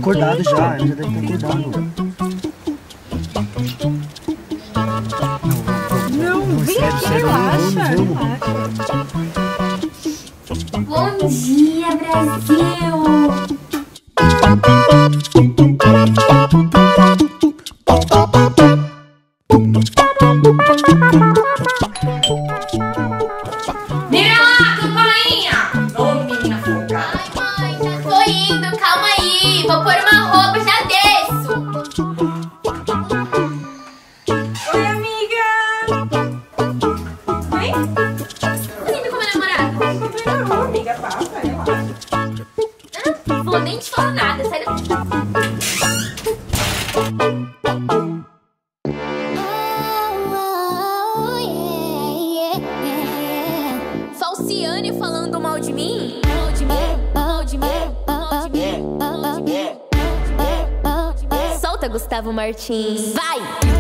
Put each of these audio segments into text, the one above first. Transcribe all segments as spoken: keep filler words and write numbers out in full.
acordado já, ele já deve ter acordado. Não, vem aqui, relaxa. Bom dia, Brasil! Vira lá, campainha! Ô, menina folgada. Ai, mãe, já tô indo, calma aí. Vou pôr uma roupa, já desço. Oi, amiga! Vem? Tô indo com meu namorado. Não, amiga, passa, relaxa. Não vou nem te falar nada, sai daqui. Falciane falando mal de mim? Mal de mim, mal de mim, mal de mim, mal de mim, mal de mim. Solta, Gustavo Martins, vai!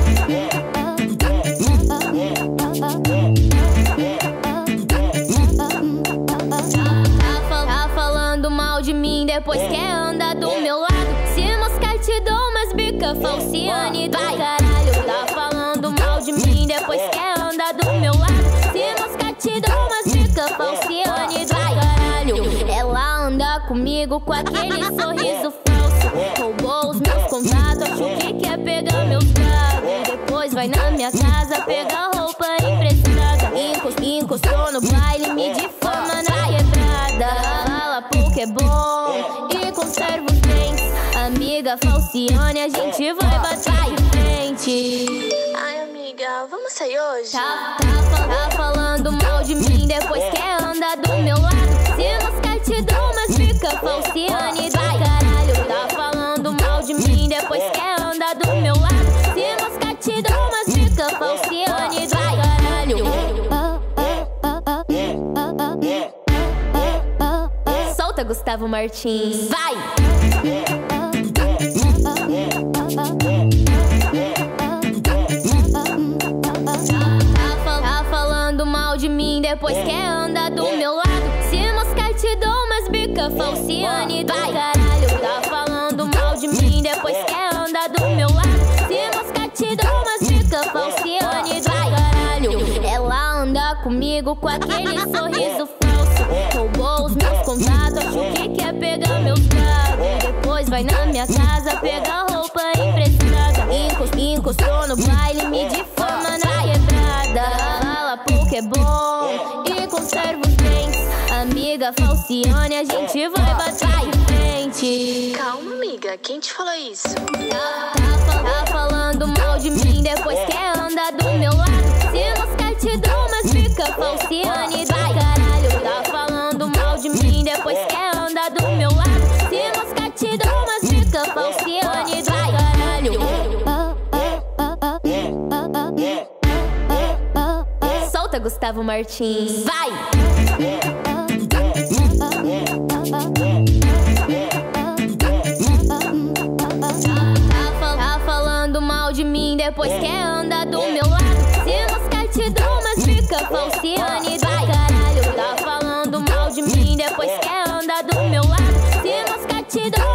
Tá falando mal de mim, depois quer andar do meu lado. Se moscar te dou umas bica, Falciane do caralho. Tá falando mal de mim, depois quer andar do meu lado. Se moscar te dou umas bica, Falciane do caralho. Ela anda comigo com aquele sorriso falso. Roubou os meus contatos, achou que quer pegar meus dados. Depois vai na minha casa pegar roupa emprestada. Encos- Encostou no baile, me difama na quebrada. Fala porque é bom e conserva os dentes. Amiga Falciane, a gente vai bater em frente. Ai, amiga, vamos sair hoje? Tá, tá, fal- tá falando mal de mim, depois quer andar do meu lado. Se moscar te dou umas bica, Falciane do caralho. Tá falando mal de mim, depois quer andar do meu lado. Se moscar te dou umas bica, Falciane do caralho. Solta, Gustavo Martins, vai! Tá, fal- tá falando mal de mim, depois quer andar do meu lado. Se moscar te dou umas bica, Falciane do caralho. Tá falando mal de mim, depois quer andar do meu lado. Se moscar te dou umas bica, Falciane do caralho. Ela anda comigo com aquele sorriso falso. Roubou os meus contatos, achou que quer pegar meus dados. Depois vai na minha casa pegar roupa emprestada. Encos- Encostou no baile, me difama na quebrada. Fala porque é bom e conserva os dentes. Amiga Falciane, a gente vai bater em frente. Calma, amiga, quem te falou isso? Tá, tá fal- tá falando mal de mim, depois quer andar do meu lado. Se moscar te dou umas bica, Falciane do caralho. Tá falando mal de mim, depois quer andar do meu lado. Se moscar te dou umas bica, Falciane do caralho. Solta, Gustavo Martins, vai! Tá, fal- tá falando mal de mim, depois quer andar do meu lado. Se moscar te dou umas bica, Falciane do caralho. Tá falando mal de mim, depois quer andar do meu lado. Se moscar te dou